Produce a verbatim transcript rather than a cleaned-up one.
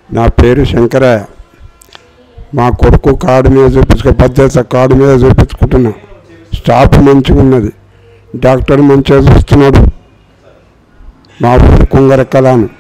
నా పేరు శంకరయ్య. మా కొడుకు కార్డు మీద చూపించుకో భద్రత కార్డు మీద చూపించుకుంటున్నా. స్టాఫ్ మంచిగా ఉన్నది, డాక్టర్ మంచిగా చూస్తున్నాడు. మా ఊరు కుంగరకలాను.